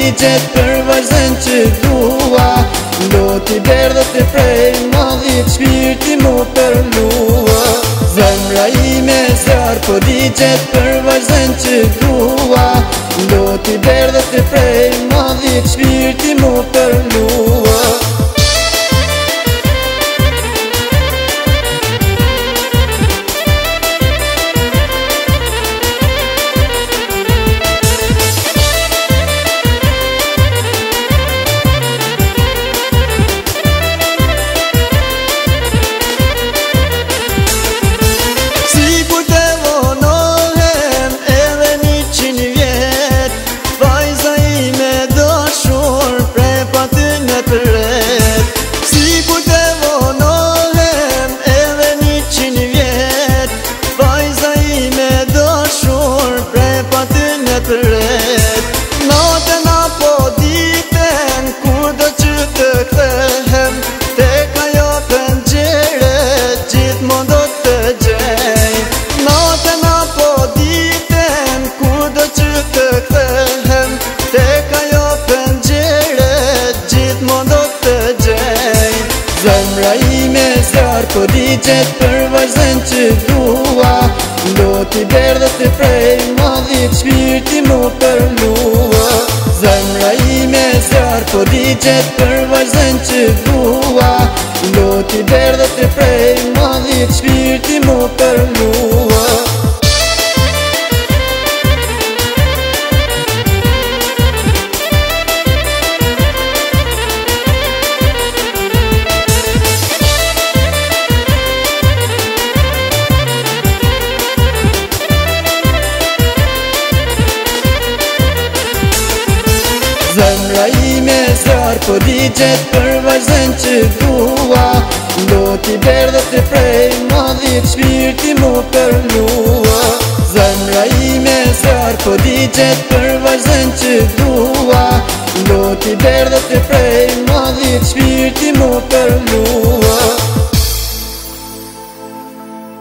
digjet për vazhden që dua. Do t'i berë dhe t'i prej madhit shpirti mu përlua. Zemra ime zjarë po digjet për vazhden që dua. Do t'i berë dhe t'i prej madhit shpirti mu përlua. Natën apo ditën, kur do që të kthehem, tek ajo pengjere, gjithmonë do të gjej. Natën apo ditën, kur do që të kthehem, tek ajo pengjere, gjithmonë do të gjej. Zemra ime zjarë po digjet për vazhden që dua. Do t'i berë dhe t'i prej madhit shpirti mu përlua. Zemra ime zjarë po digjet për vazhden që dua. Do t'i berë dhe t'i prej madhit shpirti mu përlua. Zemra ime zjarë po digjet për vazhden që dua. Do t'i berë dhe t'i prej madhit shpirti mu përlua. Zemra ime zjarë po digjet për vazhden që dua. Do t'i berë dhe t'i prej madhit shpirti mu përlua.